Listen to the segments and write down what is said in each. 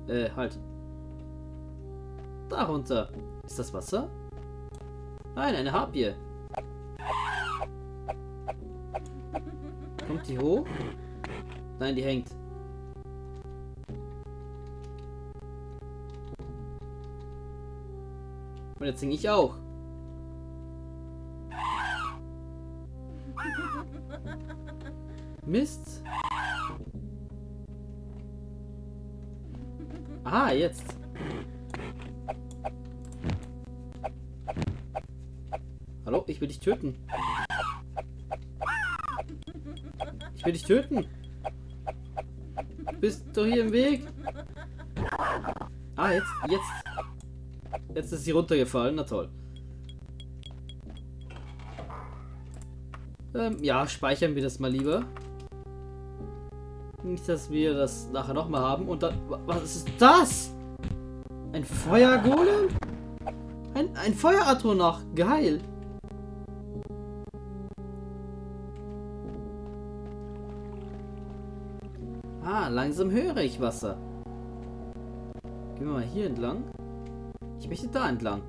Halt. Darunter. Ist das Wasser? Nein, eine Harpie. Kommt die hoch? Nein, die hängt. Und jetzt singe ich auch. Mist. Ah, jetzt. Hallo, ich will dich töten. Ich will dich töten. Bist du hier im Weg? Ah, jetzt ist sie runtergefallen. Na toll. Ja, speichern wir das mal lieber. Nicht, dass wir das nachher nochmal haben. Und dann... Was ist das? Ein Feuergolem? Ein Feueratronach. Geil. Ah, langsam höre ich Wasser. Gehen wir mal hier entlang. Ich möchte da entlang.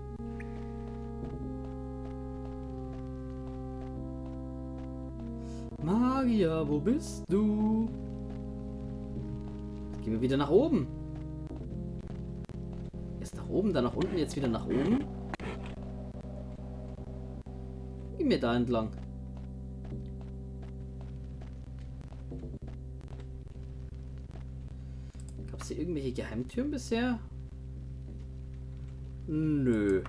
Magier, wo bist du? Jetzt gehen wir wieder nach oben. Erst nach oben, dann nach unten, jetzt wieder nach oben. Gehen wir da entlang. Gab es hier irgendwelche Geheimtüren bisher? Nö.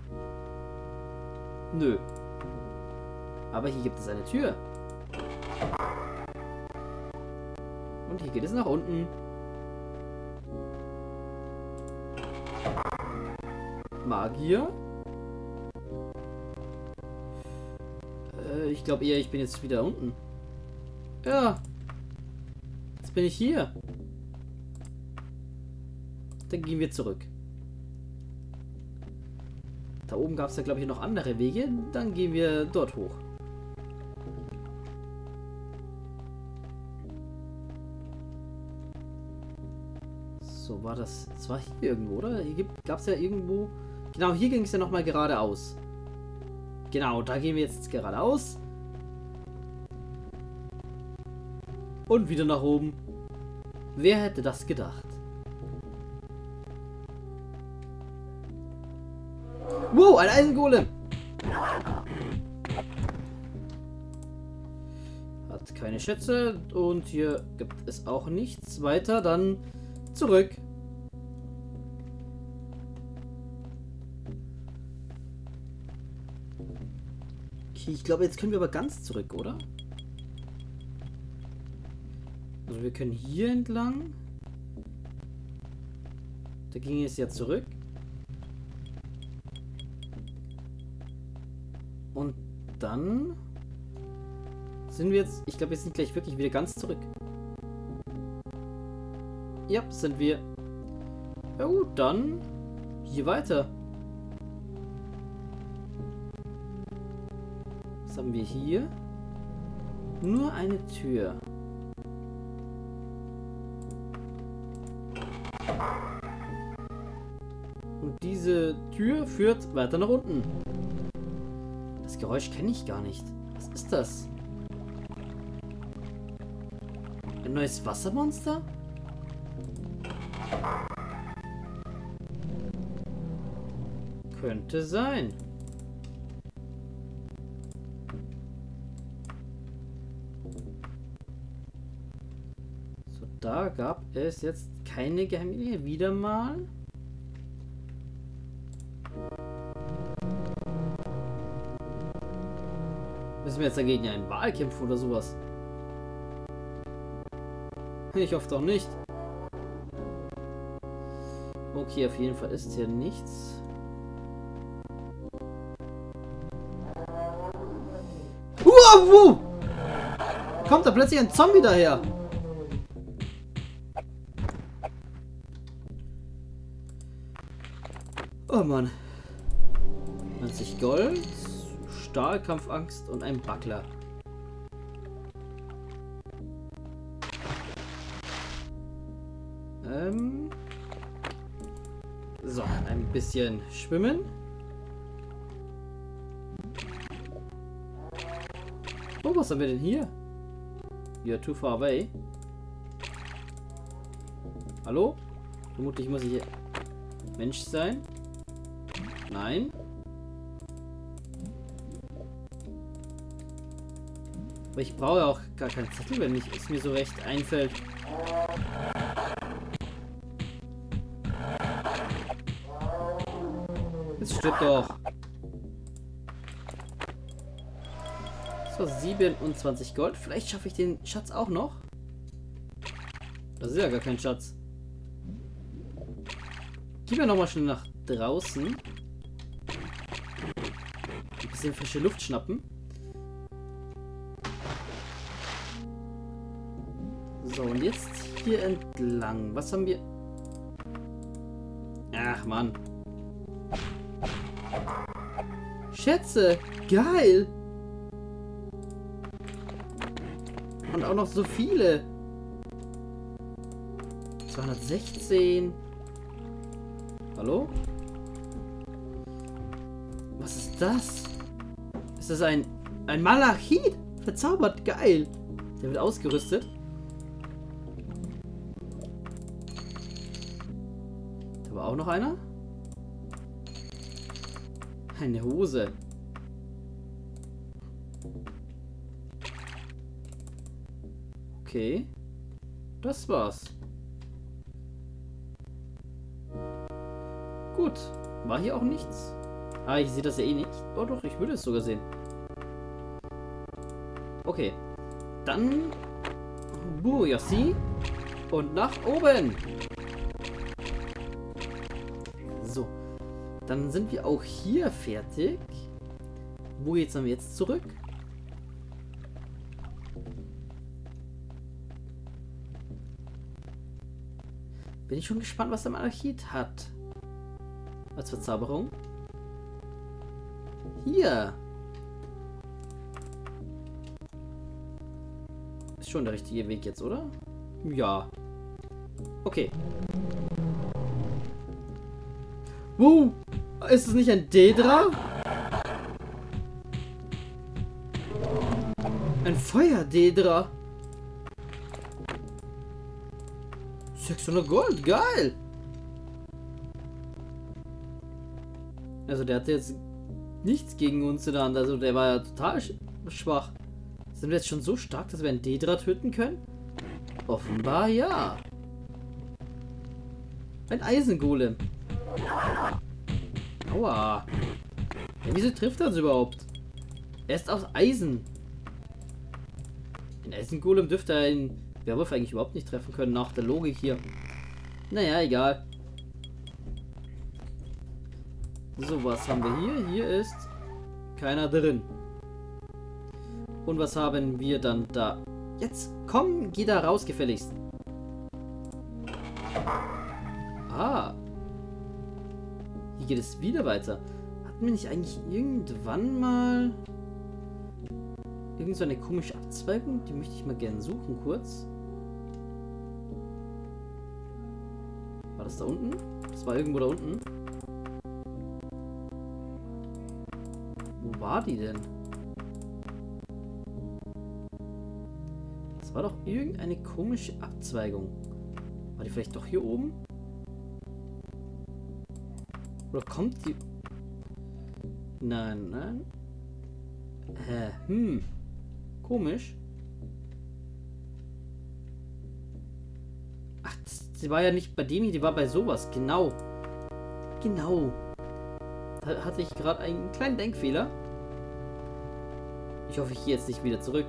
Nö. Aber hier gibt es eine Tür. Und hier geht es nach unten. Magier? Ich glaube eher, ich bin jetzt wieder unten. Ja. Jetzt bin ich hier. Dann gehen wir zurück. Da oben gab es ja, glaube ich, noch andere Wege. Dann gehen wir dort hoch. So war das. Das war hier irgendwo, oder? Hier gab es ja irgendwo... Genau, hier ging es ja nochmal geradeaus. Genau, da gehen wir jetzt geradeaus. Und wieder nach oben. Wer hätte das gedacht? Wow, ein Eisengolem! Hat keine Schätze. Und hier gibt es auch nichts weiter. Dann zurück. Okay, ich glaube, jetzt können wir aber ganz zurück, oder? Also wir können hier entlang. Da ging es ja zurück. Und dann sind wir jetzt... Ich glaube, wir sind gleich wirklich wieder ganz zurück. Ja, sind wir. Ja gut, dann hier weiter. Was haben wir hier? Nur eine Tür. Und diese Tür führt weiter nach unten. Das Geräusch kenne ich gar nicht. Was ist das? Ein neues Wassermonster? Könnte sein. So, da gab es jetzt keine Geheimnisse. Wieder mal. Müssen wir jetzt dagegen einen Wal kämpfen oder sowas? Ich hoffe doch nicht. Okay, auf jeden Fall ist hier nichts. Wow! Kommt da plötzlich ein Zombie daher? Oh Mann. 90 Gold, Stahlkampfangst und ein Buckler. So, ein bisschen schwimmen. Oh, was haben wir denn hier? You're too far away. Hallo? Vermutlich muss ich hier Mensch sein. Nein. Aber ich brauche ja auch gar keinen Zettel, wenn es mir so recht einfällt. Jetzt stirbt doch. Das war 27 Gold. Vielleicht schaffe ich den Schatz auch noch. Das ist ja gar kein Schatz. Gehen wir nochmal schnell nach draußen. Ein bisschen frische Luft schnappen. So, und jetzt hier entlang. Was haben wir? Ach, Mann. Schätze. Geil. Und auch noch so viele. 216. Hallo? Was ist das? Ist das ein Malachit? Verzaubert. Geil. Der wird ausgerüstet. Da war auch noch einer. Eine Hose. Okay. Das war's. Gut. War hier auch nichts? Ah, ich sehe das ja eh nicht. Oh doch, ich würde es sogar sehen. Okay. Dann Bujasi und nach oben. So. Dann sind wir auch hier fertig. Wo geht's dann jetzt zurück? Bin ich schon gespannt, was der Malachit hat. Als Verzauberung. Hier. Ist schon der richtige Weg jetzt, oder? Ja. Okay. Wow. Ist es nicht ein Daedra? Ein Feuer-Daedra. 600 Gold, geil! Also der hatte jetzt nichts gegen uns in der Hand, also der war ja total schwach. Sind wir jetzt schon so stark, dass wir einen Daedra töten können? Offenbar ja. Ein Eisengolem. Aua. Ja, wieso trifft er uns überhaupt? Er ist aus Eisen. Ein Eisengolem dürfte ein Werwolf eigentlich überhaupt nicht treffen können, nach der Logik hier. Naja, egal. So, was haben wir hier? Hier ist keiner drin. Und was haben wir dann da? Jetzt komm, geh da raus, gefälligst. Ah. Hier geht es wieder weiter. Hatten wir nicht eigentlich irgendwann mal irgend so eine komische Abzweigung? Die möchte ich mal gerne suchen, kurz. War das da unten? Das war irgendwo da unten. Wo war die denn? Das war doch irgendeine komische Abzweigung. War die vielleicht doch hier oben? Oder kommt die... Nein, nein. Komisch. Ach, sie war ja nicht bei dem hier, die war bei sowas. Genau. Genau. Da hatte ich gerade einen kleinen Denkfehler. Ich hoffe, ich gehe jetzt nicht wieder zurück.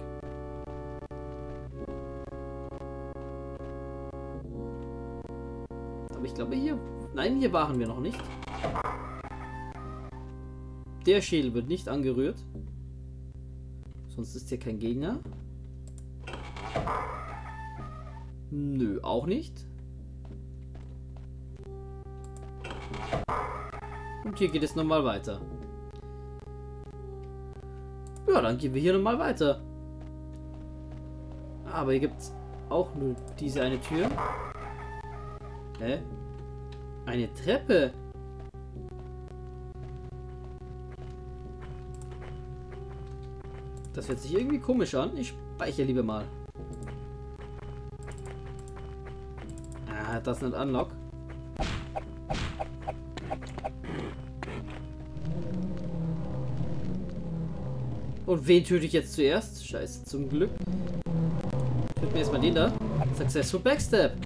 Aber ich glaube hier... Nein, hier waren wir noch nicht. Der Schädel wird nicht angerührt. Sonst ist hier kein Gegner. Nö, auch nicht. Und hier geht es nochmal weiter. Ja, dann gehen wir hier nochmal weiter. Aber hier gibt es auch nur diese eine Tür. Hä? Eine Treppe? Das hört sich irgendwie komisch an. Ich speichere lieber mal. Ah, das nicht Unlock. Und wen töte ich jetzt zuerst? Scheiße, zum Glück. Töten wir erstmal den da. Successful Backstep.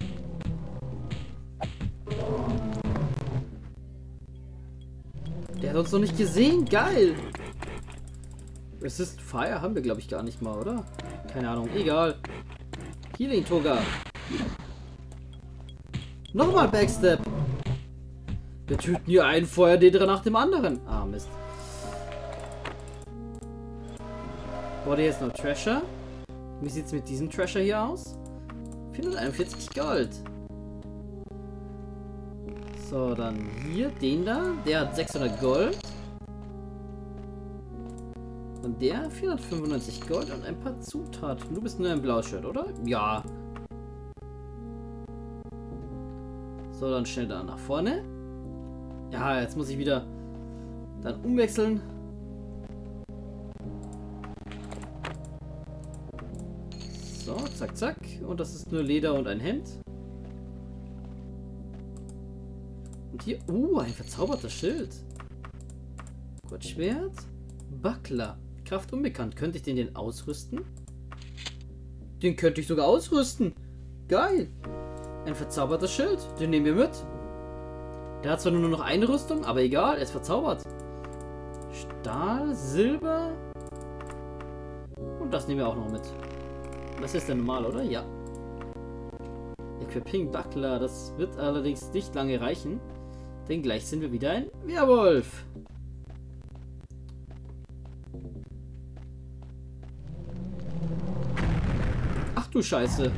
Der hat uns noch nicht gesehen. Geil. Resist Fire haben wir, glaube ich, gar nicht mal, oder? Keine Ahnung. Egal. Healing Toga. Nochmal Backstep. Wir töten hier einen Feuerdedra nach dem anderen. Ah, Mist. Body jetzt noch Treasure. Wie sieht es mit diesem Treasure hier aus? 441 Gold. So, dann hier den da. Der hat 600 Gold. Und der 495 Gold und ein paar Zutaten. Du bist nur ein Blaushirt, oder? Ja. So, dann schnell da nach vorne. Ja, jetzt muss ich wieder dann umwechseln. So, zack, zack. Und das ist nur Leder und ein Hemd. Und hier, ein verzauberter Schild. Kurzschwert. Buckler. Kraft unbekannt. Könnte ich den denn ausrüsten? Den könnte ich sogar ausrüsten. Geil. Ein verzauberter Schild. Den nehmen wir mit. Der hat zwar nur noch eine Rüstung, aber egal. Er ist verzaubert. Stahl, Silber. Und das nehmen wir auch noch mit. Das ist der normal, oder? Ja. Equipping Buckler. Das wird allerdings nicht lange reichen. Denn gleich sind wir wieder ein Werwolf. Ach du Scheiße.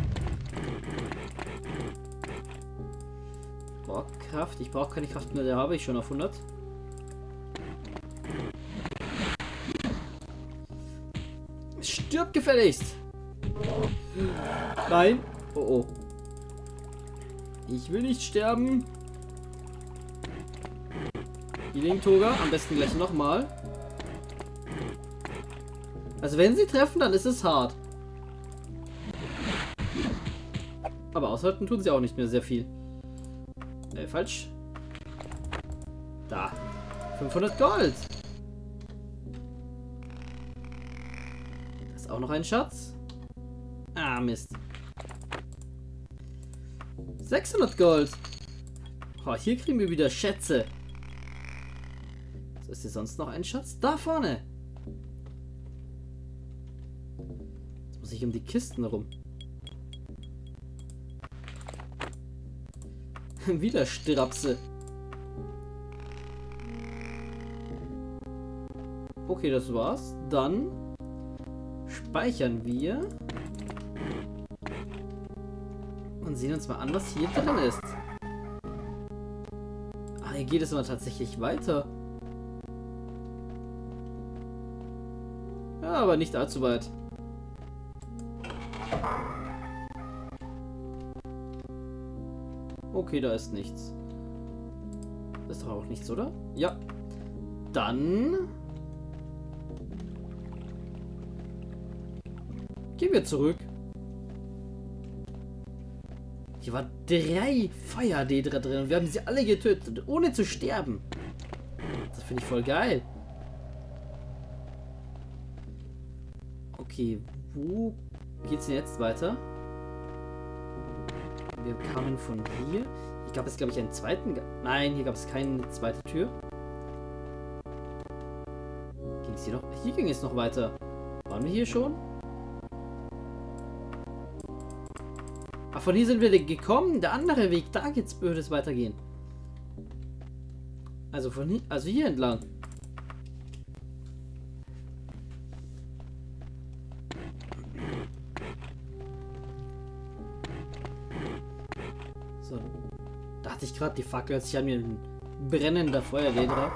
Boah, Kraft. Ich brauche keine Kraft mehr. Der habe ich schon auf 100. Stirb gefälligst. Nein. Oh oh. Ich will nicht sterben. Healing Toga. Am besten gleich nochmal. Also wenn sie treffen, dann ist es hart. Aber aushalten tun sie auch nicht mehr sehr viel. Falsch. Da. 500 Gold. Das ist auch noch ein Schatz. Ah, Mist. 600 Gold. Oh, hier kriegen wir wieder Schätze. So, ist hier sonst noch ein Schatz? Da vorne. Jetzt muss ich um die Kisten rum. Wieder Strapse. Okay, das war's. Dann speichern wir. Und sehen uns mal an, was hier drin ist. Ah, hier geht es aber tatsächlich weiter. Ja, aber nicht allzu weit. Okay, da ist nichts. Das ist doch auch nichts, oder? Ja. Dann gehen wir zurück. Hier waren 3 Feuerdedra drin und wir haben sie alle getötet, ohne zu sterben. Das finde ich voll geil. Okay, wo geht's denn jetzt weiter? Wir kamen von hier. Hier gab es, glaube ich, einen zweiten... Nein, hier gab es keine zweite Tür. Ging es hier noch? Hier ging es noch weiter. Waren wir hier schon? Ach, von hier sind wir gekommen. Der andere Weg, da würde es weitergehen. Also von hier, also hier entlang. So, da hatte ich gerade die Fackel, als ich an mir ein brennender Feuerdedra.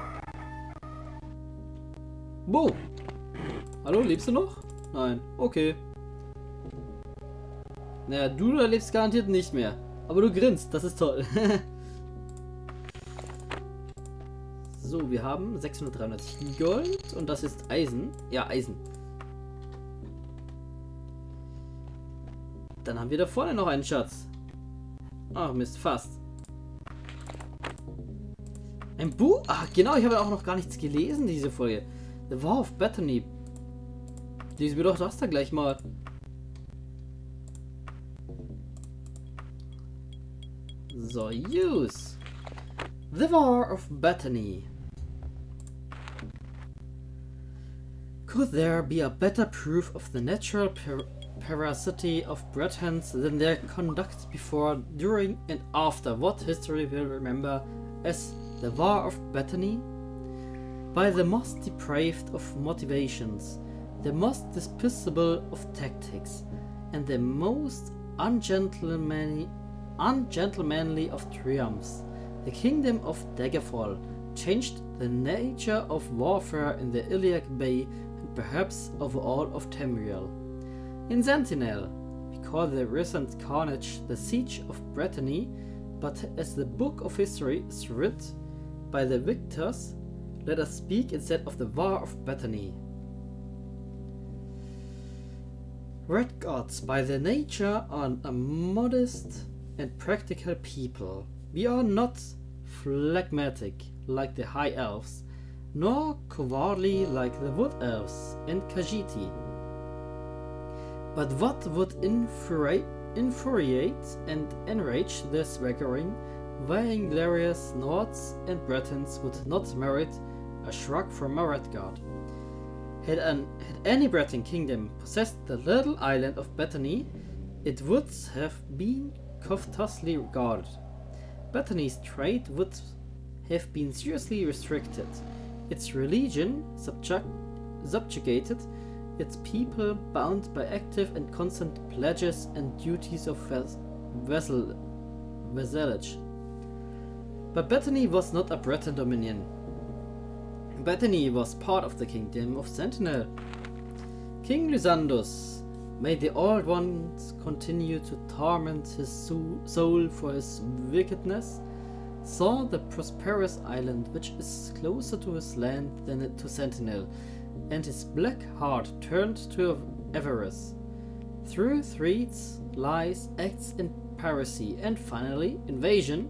Bo! Hallo, lebst du noch? Nein, okay. Naja, du lebst garantiert nicht mehr. Aber du grinst, das ist toll. So, wir haben 693 Gold und das ist Eisen. Ja, Eisen. Dann haben wir da vorne noch einen Schatz. Ach Mist, fast. Ein Buch? Ach genau, ich habe auch noch gar nichts gelesen, diese Folge. The War of Bethany. Lesen wir doch das da gleich mal. So, use. The War of Bethany. Could there be a better proof of the natural parasity of Bretons than their conduct before, during and after what history will remember as the War of Bethany? By the most depraved of motivations, the most despicable of tactics, and the most ungentlemanly of triumphs, the kingdom of Daggerfall changed the nature of warfare in the Iliac Bay and perhaps over all of Tamriel. In Sentinel, we call the recent carnage the Siege of Brittany, but as the book of history is writ by the victors, let us speak instead of the War of Bethany. Red gods by their nature are a modest and practical people. We are not phlegmatic like the High Elves, nor cowardly like the Wood Elves and Khajiit. But what would infuriate and enrage the swaggering, vainglorious Nords and Bretons would not merit a shrug from a red god. Had any Breton kingdom possessed the little island of Bethany, it would have been covetously guarded. Bethany's trade would have been seriously restricted, its religion subjugated, its people bound by active and constant pledges and duties of vassalage. But Bethany was not a Breton dominion. Bethany was part of the kingdom of Sentinel. King Lysandus, may the Old Ones continue to torment his soul for his wickedness, saw the prosperous island which is closer to his land than to Sentinel, and his black heart turned to avarice. Through threats, lies, acts of piracy, and finally invasion,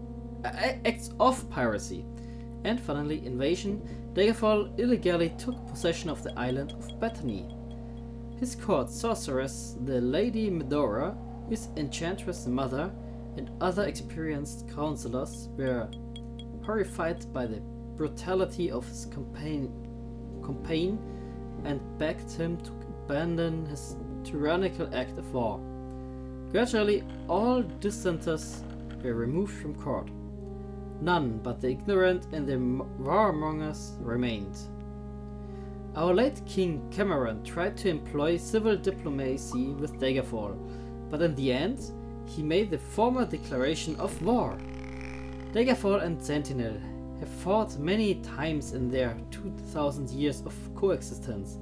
Daggerfall illegally took possession of the island of Bethany. His court sorceress, the Lady Medora, his enchantress mother, and other experienced counselors were horrified by the brutality of his campaign and begged him to abandon his tyrannical act of war. Gradually, all dissenters were removed from court. None but the ignorant and the warmongers remained. Our late King Cameron tried to employ civil diplomacy with Daggerfall, but in the end, he made the formal declaration of war. Daggerfall and Sentinel have fought many times in their 2000 years of coexistence,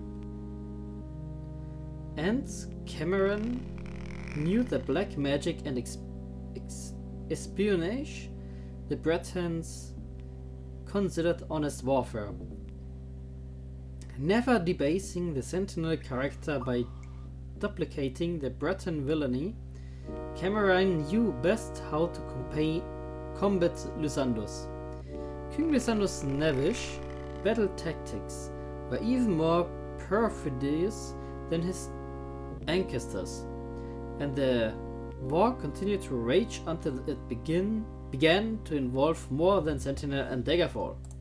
and Cameron knew the black magic and espionage the Bretons considered honest warfare, never debasing the Sentinel character by duplicating the Breton villainy. Cameron knew best how to combat Lysandus. King Lysandus' knavish battle tactics were even more perfidious than his ancestors, and the war continued to rage until it began to involve more than Sentinel and Daggerfall.